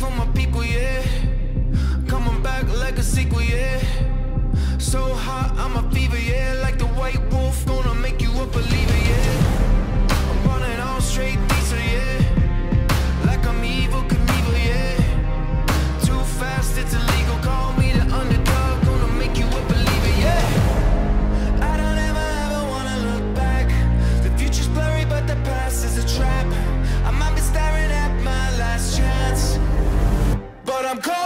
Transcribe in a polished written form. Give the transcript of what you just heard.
for my people, yeah. Coming back like a sequel, yeah. So hot, I'm a fever, yeah. Like the white wolf, gonna make you a believer, yeah. I'm running all straight diesel, yeah. Like I'm evil Knievel, yeah. Too fast, it's illegal. Call me the underdog, gonna make you a believer, yeah. I don't ever wanna look back. The future's blurry, but the past is a trap. I might be staring at my last chance, but I'm caught.